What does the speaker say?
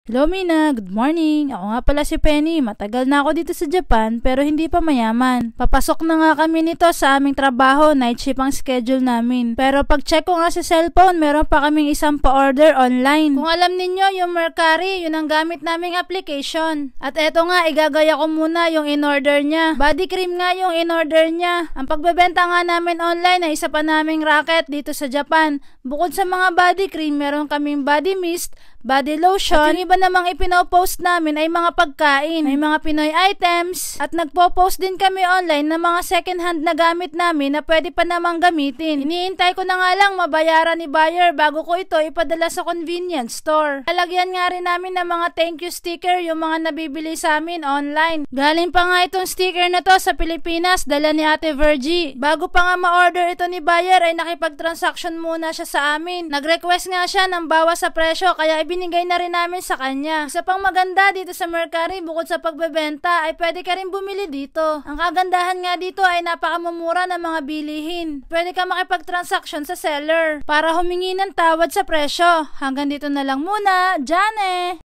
Hello Mina, good morning. Ako nga pala si Penny. Matagal na ako dito sa Japan pero hindi pa mayaman. Papasok na nga kami nito sa aming trabaho, night shift ang schedule namin. Pero pag check ko nga sa cellphone, meron pa kaming isang pa-order online. Kung alam ninyo, yung Mercari, yun ang gamit naming application. At eto nga, igagaya ko muna yung in-order niya. Body cream nga yung in-order niya. Ang pagbebenta nga namin online ay isa pa naming racket dito sa Japan. Bukod sa mga body cream, meron kaming body mist, body lotion, at yung iba namang ipinopost namin ay mga pagkain, may mga Pinoy items, at nagpo-post din kami online ng mga second hand na gamit namin na pwede pa namang gamitin. Iniintay ko na nga lang mabayaran ni buyer bago ko ito ipadala sa convenience store. Lalagyan nga rin namin ng mga thank you sticker yung mga nabibili sa amin online. Galing pa nga itong sticker na to sa Pilipinas, dala ni Ate Virgie. Bago pa nga ma-order ito ni buyer ay nakipag-transaction muna siya sa amin. Nag-request nga siya ng bawas sa presyo kaya binigay na rin namin sa kanya. Isa pang maganda dito sa Mercari, bukod sa pagbebenta ay pwede ka rin bumili dito. Ang kagandahan nga dito ay napakamumura ng mga bilihin. Pwede ka makipag-transaction sa seller para humingi ng tawad sa presyo. Hanggang dito na lang muna. Jane!